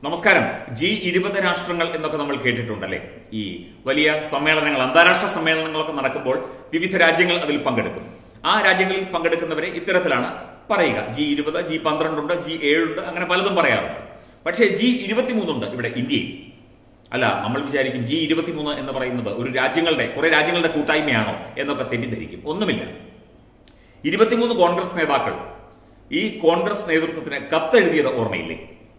നമസ്കാരം. G20 രാഷ്ട്രങ്ങൾ എന്നൊക്കെ നമ്മൾ കേട്ടിട്ടുണ്ടല്ലേ? ഈ വലിയ സമ്മേളനങ്ങൾ, അന്താരാഷ്ട്ര സമ്മേളനങ്ങളൊക്കെ നടക്കുമ്പോൾ വിവിധ രാജ്യങ്ങൾ അതിൽ പങ്കെടുക്കും. ആ രാജ്യങ്ങളിൽ പങ്കെടുക്കുന്നവരെ ഇത്തരത്തിലാണ് പറയുക. G20, G12 ഉണ്ട്, G7 ഉണ്ട്, അങ്ങനെ പലതും പറയാറുണ്ട്. പക്ഷേ G23 ഉണ്ട് ഇവിടെ ഇന്ത്യയിൽ. അല്ല, നമ്മൾ വിചാരിക്കും G23 എന്ന് പറയുന്നത് കുറെ രാജ്യങ്ങളുടെ കൂട്ടായ്മയാണോ എന്നൊക്കെ തെറ്റിദ്ധരിക്കും. ഒന്നുമില്ല. 23 കോൺഗ്രസ് നേതാക്കൾ ഈ കോൺഗ്രസ് നേതൃത്വത്തിന് കത്തെഴുതിയത് ഓർമ്മയില്ലേ?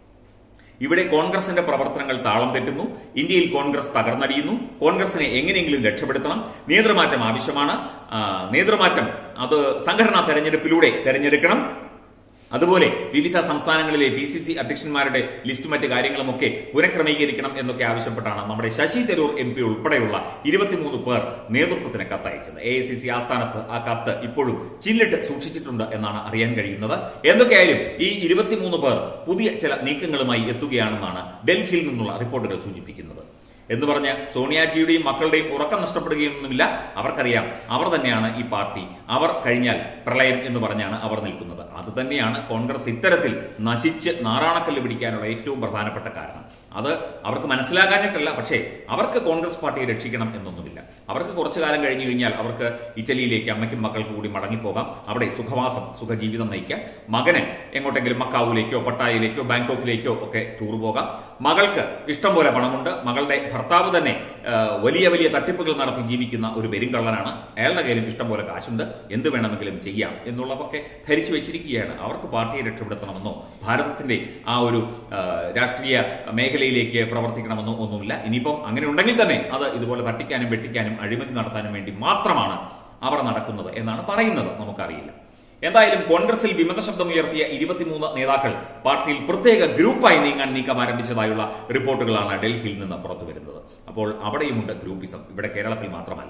ഇവിടെ കോൺഗ്രസിന്റെ പ്രവർത്തനങ്ങൾ താളം തെറ്റുന്നു, ഇന്ത്യയിൽ കോൺഗ്രസ് തകർന്നടിയുന്നു, കോൺഗ്രസിനെ എങ്ങനെയെങ്കിലും രക്ഷപ്പെടുത്തണം, നേതൃമാറ്റം ആവശ്യമാണ്, നേതൃമാറ്റം അത് സംഘടനാ തെരഞ്ഞെടുപ്പിലൂടെ തെരഞ്ഞെടുക്കണം, അതുപോലെ വിവിധ സംസ്ഥാനങ്ങളിലെ PCC അധ്യക്ഷന്മാരുടെ ലിസ്റ്റും മറ്റ് കാര്യങ്ങളുമൊക്കെ പുനഃക്രമീകരിക്കണം എന്നൊക്കെ ആവശ്യപ്പെട്ടാണ് നമ്മുടെ ശശി തരൂർ MP ഉൾപ്പെടെയുള്ള 23 പേർ നേതൃത്വത്തിന് കത്തയച്ചത്. AICC ആസ്ഥാനത്ത് ആ കത്ത് ഇപ്പോഴും ചില്ലിട്ട് സൂക്ഷിച്ചിട്ടുണ്ട് എന്നാണ് അറിയാൻ കഴിയുന്നത്. എന്തൊക്കെയായാലും ഈ 23 പേർ പുതിയ ചില നീക്കങ്ങളുമായി എത്തുകയാണെന്നാണ് ഡൽഹിയിൽ നിന്നുള്ള റിപ്പോർട്ടുകൾ സൂചിപ്പിക്കുന്നത്. എന്ന് പറഞ്ഞ് സോണിയാജിയുടെയും മക്കളുടെയും ഉറക്കം നഷ്ടപ്പെടുകയൊന്നുമില്ല. അവർക്കറിയാം അവർ തന്നെയാണ് ഈ പാർട്ടി, അവർ കഴിഞ്ഞാൽ പ്രളയം എന്ന് പറഞ്ഞാണ് അവർ നിൽക്കുന്നത്. അത് തന്നെയാണ് കോൺഗ്രസ് ഇത്തരത്തിൽ നശിച്ച് നാറാണക്കല്ല് പിടിക്കാനുള്ള ഏറ്റവും പ്രധാനപ്പെട്ട കാരണം. അത് അവർക്ക് മനസ്സിലാകാഞ്ഞിട്ടല്ല, പക്ഷേ അവർക്ക് കോൺഗ്രസ് പാർട്ടിയെ രക്ഷിക്കണം എന്നൊന്നുമില്ല. അവർക്ക് കുറച്ചു കാലം കഴിഞ്ഞു കഴിഞ്ഞാൽ അവർക്ക് ഇറ്റലിയിലേക്ക് അമ്മയ്ക്കും മക്കൾക്ക് കൂടി മടങ്ങിപ്പോകാം, അവിടെ സുഖജീവിതം നയിക്കാം. മകന് എങ്ങോട്ടെങ്കിലും മക്കാവുലേക്കോ പട്ടായയിലേക്കോ ബാങ്കോക്കിലേക്കോ ഒക്കെ ടൂർ പോകാം. മകൾക്ക് ഇഷ്ടം പോലെ പണമുണ്ട്. മകളുടെ ഭർത്താവ് തന്നെ വലിയ വലിയ തട്ടിപ്പുകൾ നടത്തി ജീവിക്കുന്ന ഒരു പെരുങ്കള്ളനാണ്. അയാളുടെ കയ്യിലും ഇഷ്ടം പോലെ കാശുണ്ട്, എന്ത് വേണമെങ്കിലും ചെയ്യാം എന്നുള്ളതൊക്കെ ധരിച്ചു വെച്ചിരിക്കുകയാണ്. അവർക്ക് പാർട്ടിയെ രക്ഷപ്പെടുത്തണമെന്നോ ഭാരതത്തിന്റെ ആ ഒരു രാഷ്ട്രീയ മേഖലയിലേക്ക് പ്രവർത്തിക്കണമെന്നോ ഒന്നുമില്ല. ഇനിയിപ്പം അങ്ങനെ ഉണ്ടെങ്കിൽ തന്നെ അത് ഇതുപോലെ തട്ടിക്കാനും വെട്ടിക്കാനും അഴിമതി നടത്താനും വേണ്ടി മാത്രമാണ് അവർ നടക്കുന്നത് എന്നാണ് പറയുന്നത്. നമുക്കറിയില്ല. എന്തായാലും കോൺഗ്രസിൽ വിമത ശബ്ദമുയർത്തിയ 23 നേതാക്കൾ പാർട്ടിയിൽ പ്രത്യേക ഗ്രൂപ്പായി നീക്കം ആരംഭിച്ചതായുള്ള റിപ്പോർട്ടുകളാണ് ഡൽഹിയിൽ നിന്ന് പുറത്തുവരുന്നത്. അപ്പോൾ അവിടെയുമുണ്ട് ഗ്രൂപ്പിസം, ഇവിടെ കേരളത്തിൽ മാത്രമല്ല.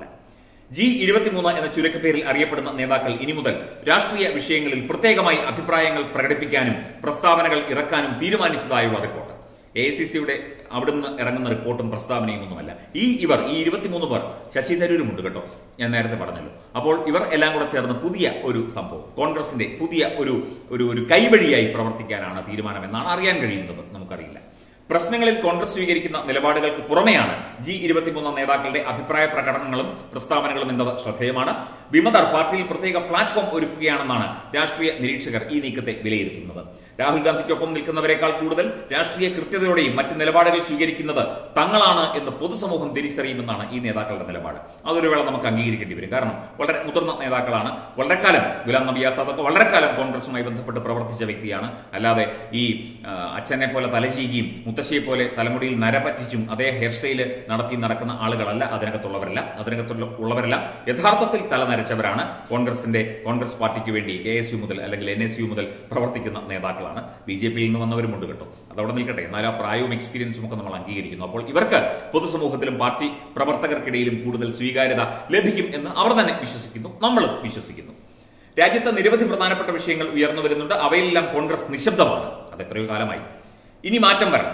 G23 എന്ന ചുരുക്കപ്പേരിൽ അറിയപ്പെടുന്ന നേതാക്കൾ ഇനി മുതൽ രാഷ്ട്രീയ വിഷയങ്ങളിൽ പ്രത്യേകമായി അഭിപ്രായങ്ങൾ പ്രകടിപ്പിക്കാനും പ്രസ്താവനകൾ ഇറക്കാനും തീരുമാനിച്ചതായുള്ള റിപ്പോർട്ട്. AICCയുടെ അവിടുന്ന് ഇറങ്ങുന്ന റിപ്പോർട്ടും പ്രസ്താവനയും ഒന്നുമല്ല. ഈ 23 പേർ, ശശി തരൂരുമുണ്ട് കേട്ടോ, ഞാൻ നേരത്തെ പറഞ്ഞല്ലോ. അപ്പോൾ ഇവർ എല്ലാം കൂടെ ചേർന്ന് പുതിയ ഒരു സംഭവം, കോൺഗ്രസിന്റെ പുതിയ ഒരു കൈവഴിയായി പ്രവർത്തിക്കാനാണ് തീരുമാനമെന്നാണ് അറിയാൻ കഴിയുന്നത്. നമുക്കറിയില്ല. പ്രശ്നങ്ങളിൽ കോൺഗ്രസ് സ്വീകരിക്കുന്ന നിലപാടുകൾക്ക് പുറമെയാണ് G23 നേതാക്കളുടെ അഭിപ്രായ പ്രകടനങ്ങളും പ്രസ്താവനകളും എന്നത് ശ്രദ്ധേയമാണ്. വിമതർ പാർട്ടിയിൽ പ്രത്യേക പ്ലാറ്റ്ഫോം ഒരുക്കുകയാണെന്നാണ് രാഷ്ട്രീയ നിരീക്ഷകർ ഈ നീക്കത്തെ വിലയിരുത്തുന്നത്. രാഹുൽ ഗാന്ധിക്കൊപ്പം നിൽക്കുന്നവരെക്കാൾ കൂടുതൽ രാഷ്ട്രീയ കൃത്യതയോടെയും മറ്റ് നിലപാടുകൾ സ്വീകരിക്കുന്നത് തങ്ങളാണ് എന്ന് പൊതുസമൂഹം തിരിച്ചറിയുമെന്നാണ് ഈ നേതാക്കളുടെ നിലപാട്. അതൊരു വേള നമുക്ക് അംഗീകരിക്കേണ്ടി വരും. കാരണം വളരെ മുതിർന്ന നേതാക്കളാണ്. വളരെ കാലം ഗുലാം നബി ആസാദൊക്കെ വളരെ കാലം കോൺഗ്രസുമായി ബന്ധപ്പെട്ട് പ്രവർത്തിച്ച വ്യക്തിയാണ്. അല്ലാതെ ഈ അച്ഛനെ പോലെ തലചീകിയും മുത്തശ്ശിയെ പോലെ തലമുടിയിൽ നരപറ്റിച്ചും അതേ ഹെയർ സ്റ്റൈല് നടത്തി നടക്കുന്ന ആളുകളല്ല അതിനകത്തുള്ളവരെല്ലാം യഥാർത്ഥത്തിൽ തലനരച്ചവരാണ്. കോൺഗ്രസ് പാർട്ടിക്ക് വേണ്ടി KSU മുതൽ അല്ലെങ്കിൽ NSU മുതൽ പ്രവർത്തിക്കുന്ന നേതാക്കളാണ്. BJPയിൽ നിന്ന് വന്നവരുമുണ്ട് കേട്ടോ, അതവിടെ നിൽക്കട്ടെ. എന്നാൽ ആ പ്രായവും എക്സ്പീരിയൻസും ഒക്കെ നമ്മൾ അംഗീകരിക്കുന്നു. അപ്പോൾ ഇവർക്ക് പൊതുസമൂഹത്തിലും പാർട്ടി പ്രവർത്തകർക്കിടയിലും കൂടുതൽ സ്വീകാര്യത ലഭിക്കും എന്ന് അവർ തന്നെ വിശ്വസിക്കുന്നു, നമ്മളും വിശ്വസിക്കുന്നു. രാജ്യത്ത് നിരവധി പ്രധാനപ്പെട്ട വിഷയങ്ങൾ ഉയർന്നു വരുന്നുണ്ട്. അവയിലെല്ലാം കോൺഗ്രസ് നിശബ്ദമാണ്. അത് എത്രയോ കാലമായി. ഇനി മാറ്റം വരണം.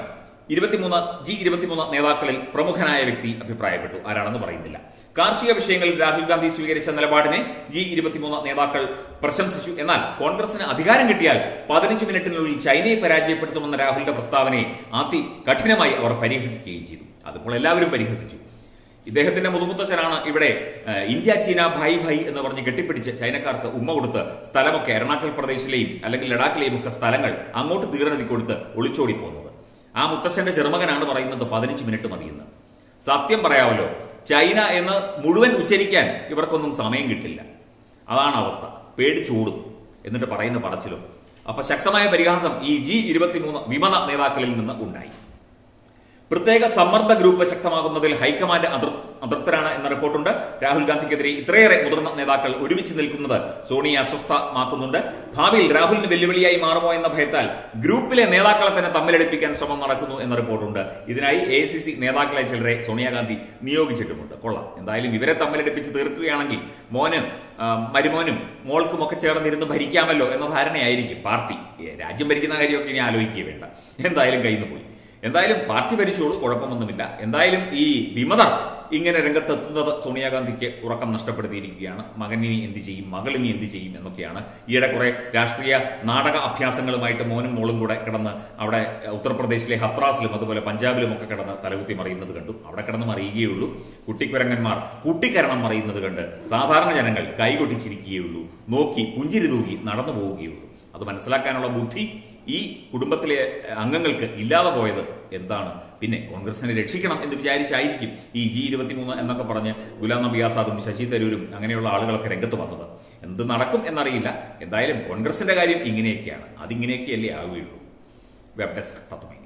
G23 നേതാക്കളിൽ പ്രമുഖനായ വ്യക്തി അഭിപ്രായപ്പെട്ടു. ആരാണെന്ന് പറയുന്നില്ല. കാർഷിക വിഷയങ്ങളിൽ രാഹുൽ ഗാന്ധി സ്വീകരിച്ച നിലപാടിനെ G23 നേതാക്കൾ പ്രശംസിച്ചു. എന്നാൽ കോൺഗ്രസിന് അധികാരം കിട്ടിയാൽ 15 മിനിറ്റിനുള്ളിൽ ചൈനയെ പരാജയപ്പെടുത്തുമെന്ന രാഹുലിന്റെ പ്രസ്താവനയെ കഠിനമായി അവർ പരിഹസിക്കുകയും ചെയ്തു. അതിപ്പോൾ എല്ലാവരും പരിഹസിച്ചു. ഇദ്ദേഹത്തിന്റെ മുതുമുത്തച്ഛനാണ് ഇവിടെ ഇന്ത്യ ചീന ഭായ് ഭായ് എന്ന് പറഞ്ഞ് കെട്ടിപ്പിടിച്ച് ചൈനക്കാർക്ക് ഉമ്മ കൊടുത്ത് സ്ഥലമൊക്കെ അരുണാചൽ പ്രദേശിലെയും അല്ലെങ്കിൽ ലഡാക്കിലെയും ഒക്കെ സ്ഥലങ്ങൾ അങ്ങോട്ട് തീർന്നെഴുതി കൊടുത്ത് ഒളിച്ചോടി പോകുന്നത്. ആ മുത്തച്ഛന്റെ ചെറുമകനാണ് പറയുന്നത് 15 മിനിറ്റ് മതിയെന്ന്. സത്യം പറയാമല്ലോ, ചൈന എന്ന് മുഴുവൻ ഉച്ചരിക്കാൻ ഇവർക്കൊന്നും സമയം കിട്ടില്ല. അതാണ് അവസ്ഥ. പേടിച്ചോടും എന്നിട്ട് പറയുന്ന പറച്ചിലും. അപ്പൊ ശക്തമായ പരിഹാസം ഈ G23 വിമത നേതാക്കളിൽ നിന്ന് ഉണ്ടായി. പ്രത്യേക സമ്മർദ്ദ ഗ്രൂപ്പ് ശക്തമാകുന്നതിൽ ഹൈക്കമാൻഡ് അതൃപ്തരാണ് എന്ന റിപ്പോർട്ടുണ്ട്. രാഹുൽ ഗാന്ധിക്കെതിരെ ഇത്രയേറെ മുതിർന്ന നേതാക്കൾ ഒരുമിച്ച് നിൽക്കുന്നത് സോണിയെ അസ്വസ്ഥമാക്കുന്നുണ്ട്. ഭാവിയിൽ രാഹുലിന് വെല്ലുവിളിയായി മാറുമോ എന്ന ഭയത്താൽ ഗ്രൂപ്പിലെ നേതാക്കളെ തന്നെ തമ്മിലടിപ്പിക്കാൻ ശ്രമം നടക്കുന്നു എന്ന റിപ്പോർട്ടുണ്ട്. ഇതിനായി AICC നേതാക്കളെ ചിലരെ സോണിയാഗാന്ധി നിയോഗിച്ചിട്ടുമുണ്ട്. കൊള്ളാം. എന്തായാലും ഇവരെ തമ്മിലടിപ്പിച്ച് തീർക്കുകയാണെങ്കിൽ മരുമോനും മോൾക്കും ഒക്കെ ചേർന്നിരുന്ന് ഭരിക്കാമല്ലോ എന്ന ധാരണയായിരിക്കും പാർട്ടി. രാജ്യം ഭരിക്കുന്ന കാര്യമൊക്കെ ഇനി ആലോചിക്കുക വേണ്ട. എന്തായാലും കയ്യിൽ നിന്ന് പോയി. എന്തായാലും പാർട്ടി ഭരിച്ചോളൂ, കുഴപ്പമൊന്നുമില്ല. എന്തായാലും ഈ വിമതർ ഇങ്ങനെ രംഗത്തെത്തുന്നത് സോണിയാഗാന്ധിക്ക് ഉറക്കം നഷ്ടപ്പെടുത്തിയിരിക്കുകയാണ്. മകനിനി എന്ത് ചെയ്യും, മകളിനി എന്ത് ചെയ്യും എന്നൊക്കെയാണ്. ഈയിടെ കുറെ രാഷ്ട്രീയ നാടക അഭ്യാസങ്ങളുമായിട്ട് മോനും മോളും കൂടെ കിടന്ന് അവിടെ ഉത്തർപ്രദേശിലെ ഹത്രാസിലും അതുപോലെ പഞ്ചാബിലും ഒക്കെ കിടന്ന് തലകുത്തി മറിയുന്നത് കണ്ടു. അവിടെ കിടന്ന് മറിയുകയുള്ളൂ. കുട്ടിക്കുരങ്ങന്മാർ കുട്ടിക്കരണം മറിയുന്നത് കണ്ട് സാധാരണ ജനങ്ങൾ കൈകൊട്ടിച്ചിരിക്കുകയുള്ളൂ, നോക്കി പുഞ്ചിരി തൂക്കി നടന്നു പോവുകയുള്ളൂ. അത് മനസ്സിലാക്കാനുള്ള ബുദ്ധി ഈ കുടുംബത്തിലെ അംഗങ്ങൾക്ക് ഇല്ലാതെ പോയത് എന്താണ്? പിന്നെ കോൺഗ്രസിനെ രക്ഷിക്കണം എന്ന് വിചാരിച്ചായിരിക്കും ഈ G23 എന്നൊക്കെ പറഞ്ഞ് ഗുലാം നബി ആസാദും ശശി തരൂരും അങ്ങനെയുള്ള ആളുകളൊക്കെ രംഗത്ത് വന്നത്. എന്ത് നടക്കും എന്നറിയില്ല. എന്തായാലും കോൺഗ്രസിന്റെ കാര്യം ഇങ്ങനെയൊക്കെയാണ്. അതിങ്ങനെയൊക്കെയല്ലേ ആവുകയുള്ളൂ. Web desk Tatwamayi.